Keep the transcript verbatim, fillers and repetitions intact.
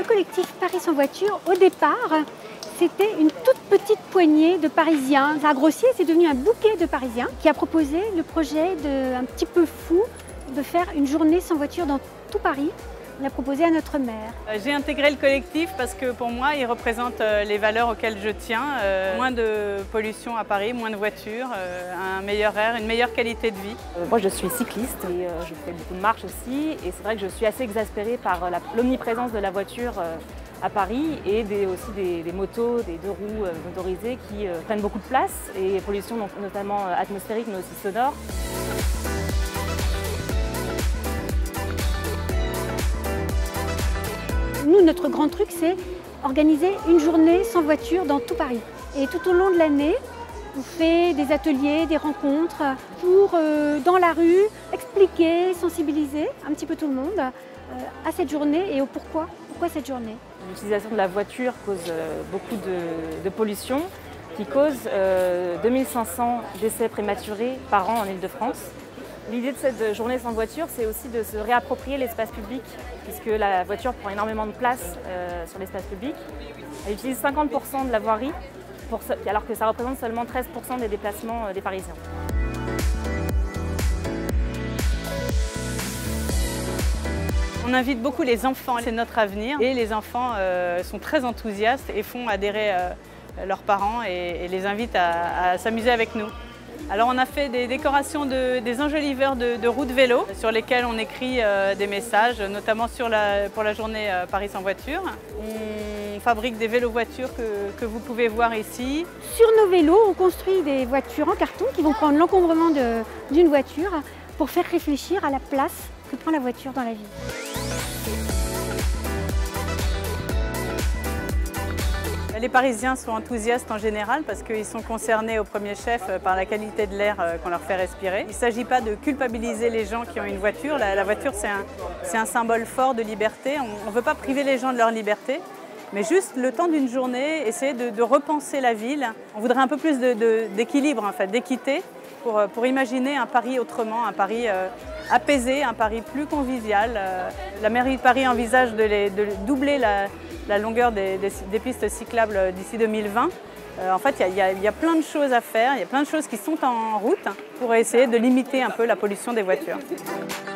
collectif Paris sans voiture, au départ, c'était une toute petite poignée de Parisiens. Ça a grossi, c'est devenu un bouquet de Parisiens qui a proposé le projet de, un petit peu fou de faire une journée sans voiture dans tout Paris. On l'a proposé à notre maire. J'ai intégré le collectif parce que pour moi, il représente les valeurs auxquelles je tiens. Euh, moins de pollution à Paris, moins de voitures, euh, un meilleur air, une meilleure qualité de vie. Euh, moi, je suis cycliste et euh, je fais beaucoup de marches aussi. Et c'est vrai que je suis assez exaspérée par l'omniprésence de la voiture euh, à Paris et des, aussi des, des motos, des deux roues euh, motorisées qui euh, prennent beaucoup de place et pollution donc, notamment atmosphérique mais aussi sonore. Nous, notre grand truc, c'est organiser une journée sans voiture dans tout Paris. Et tout au long de l'année, on fait des ateliers, des rencontres pour, euh, dans la rue, expliquer, sensibiliser un petit peu tout le monde euh, à cette journée et au pourquoi. Pourquoi cette journée? L'utilisation de la voiture cause euh, beaucoup de, de pollution, qui cause euh, deux mille cinq cents décès prématurés par an en Île-de-France. L'idée de cette journée sans voiture, c'est aussi de se réapproprier l'espace public, puisque la voiture prend énormément de place euh, sur l'espace public. Elle utilise cinquante pour cent de la voirie, pour, alors que ça représente seulement treize pour cent des déplacements euh, des Parisiens. On invite beaucoup les enfants, c'est notre avenir. Et les enfants euh, sont très enthousiastes et font adhérer euh, leurs parents et, et les invitent à, à s'amuser avec nous. Alors on a fait des décorations, de, des enjoliveurs de, de roues de vélo sur lesquels on écrit euh, des messages, notamment sur la, pour la journée euh, Paris sans voiture. On fabrique des vélos-voitures que, que vous pouvez voir ici. Sur nos vélos, on construit des voitures en carton qui vont prendre l'encombrement d'une voiture pour faire réfléchir à la place que prend la voiture dans la vie. Les Parisiens sont enthousiastes en général parce qu'ils sont concernés au premier chef par la qualité de l'air qu'on leur fait respirer. Il ne s'agit pas de culpabiliser les gens qui ont une voiture. La, la voiture, c'est un, un symbole fort de liberté. On ne veut pas priver les gens de leur liberté, mais juste le temps d'une journée, essayer de, de repenser la ville. On voudrait un peu plus d'équilibre, en fait, d'équité, pour, pour imaginer un Paris autrement, un Paris euh, apaisé, un Paris plus convivial. Euh, la mairie de Paris envisage de, les, de doubler la la longueur des, des, des pistes cyclables d'ici deux mille vingt. Euh, en fait, il y, y, y a plein de choses à faire, il y a plein de choses qui sont en route pour essayer de limiter un peu la pollution des voitures.